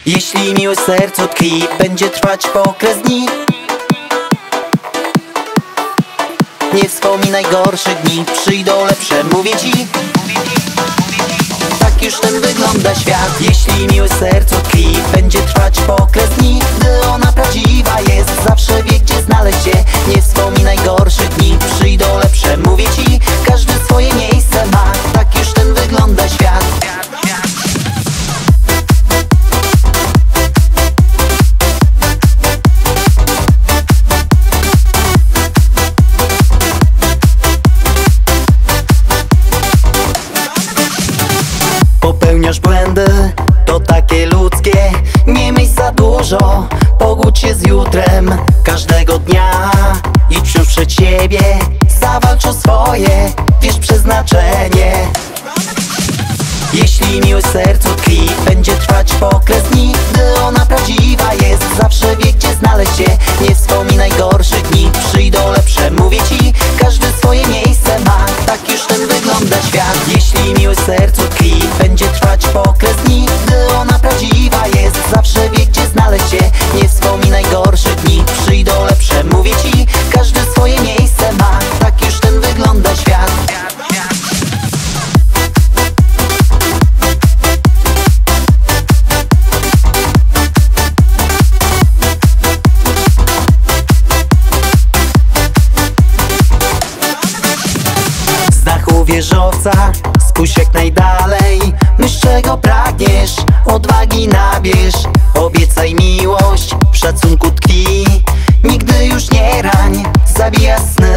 Jeśli miłe sercu tkwi, będzie trwać po okres dni. Nie wspominaj gorszych dni, przyjdą lepsze, mówię ci. Tak już ten wygląda świat. Jeśli miłe sercu tkwi, będzie trwać po okres dni. Gdy ona prawdziwa jest, zawsze wie gdzie znaleźć się. Nie wspominaj gorszych dni, przyjdą lepsze, mówię ci. Każdy swoje miejsce ma, tak już ten wygląda świat. Popełniasz błędy, to takie ludzkie. Nie myśl za dużo, pogódź się z jutrem. Każdego dnia idź wciąż przed siebie. Zawalcz o swoje, wiesz przeznaczenie. Jeśli miłe sercu tkwi, będzie trwać po okres dni. Gdy ona prawdziwa jest, zawsze wie gdzie znaleźć się. Nie wspominaj gorszych dni, przyjdą lepsze, mówię ci. Każdy swoje miejsce ma, tak już ten wygląda świat. Jeśli miłe sercu tkwi, będzie trwać po okres dni. Gdy ona prawdziwa jest, zawsze wie gdzie znaleźć się. Nie wspominaj gorszych dni, przyjdą lepsze, mówię ci. Każdy swoje miejsce ma, tak już ten wygląda świat. Wieżowca, spójrz jak najdalej. Myśl czego pragniesz, odwagi nabierz. Obiecaj miłość, w szacunku tkwi. Nigdy już nie rań, zabija sny.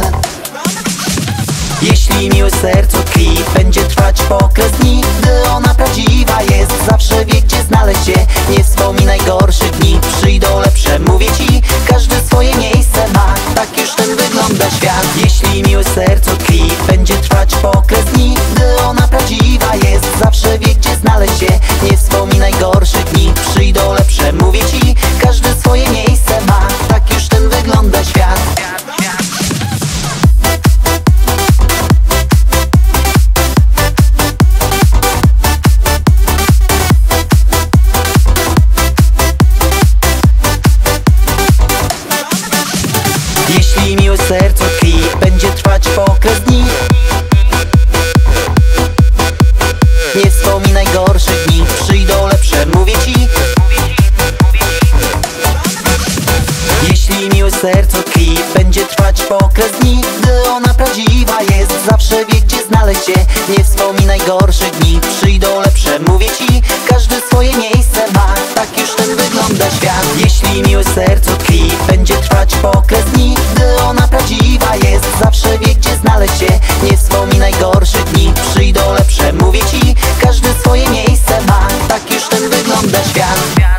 Jeśli miłe sercu tkwi, będzie trwać po okres dni. Gdy ona prawdziwa jest, zawsze wie gdzie znaleźć się. Nie wspominaj gorszych dni, przyjdą lepsze, mówię ci. Każdy swoje miejsce ma, tak już ten wygląda świat. Jeśli miłe sercu tkwi, będzie trwać po okres dni. Gdy ona prawdziwa jest, zawsze wie gdzie znaleźć się. Nie wspominaj gorszych dni, przyjdą lepsze, mówię ci. Każdy swoje miejsce ma, tak już ten wygląda świat. Jeśli miłe sercu tkwi, będzie trwać po okres dni. Nie wspominaj gorszych dni, przyjdą lepsze, mówię ci. Jeśli miłe sercu tkwi, będzie trwać po okres dni. Gdy ona prawdziwa jest, zawsze wie gdzie znaleźć się. Nie wspominaj gorszych dni, przyjdą lepsze, mówię ci. Każdy swoje miejsce ma, tak już ten wygląda świat. Jeśli miłe sercu tkwi, będzie trwać po okres dni. Gdy ona prawdziwa jest, zawsze wie gdzie znaleźć się. Nie wspominaj gorszych dni, przyjdą lepsze, mówię ci. Każdy swoje miejsce ma, tak już ten wygląda świat.